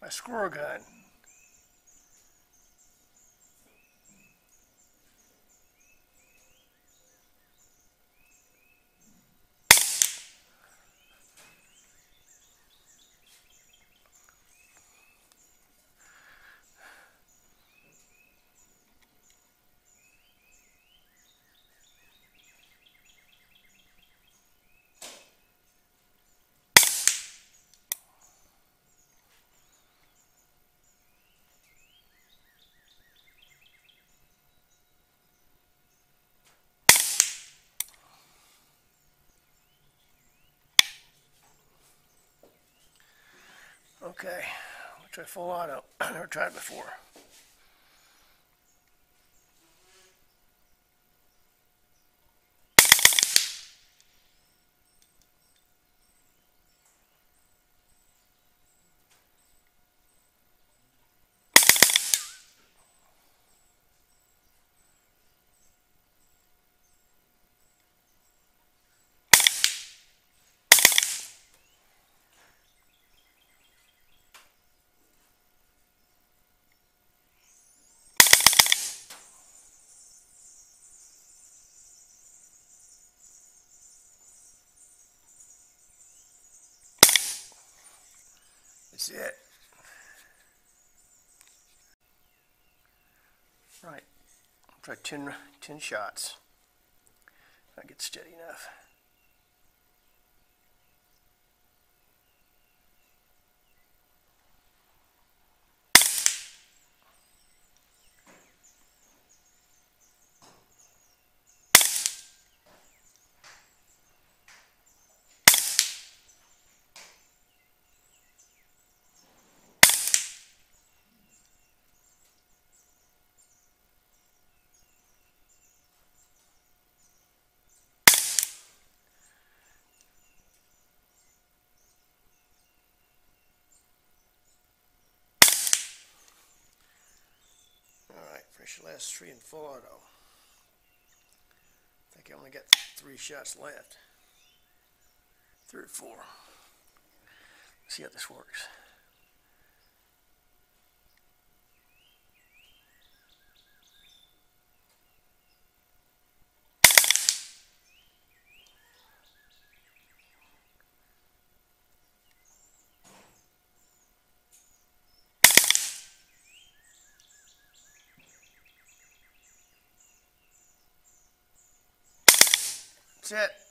my squirrel gun. Okay, we'll try full auto. I've never tried it before. That's it. Right, I'll try 10 shots. If I get steady enough. Finish the last 3 in full auto. I think I only got 3 shots left. 3 or 4. Let's see how this works. That's it.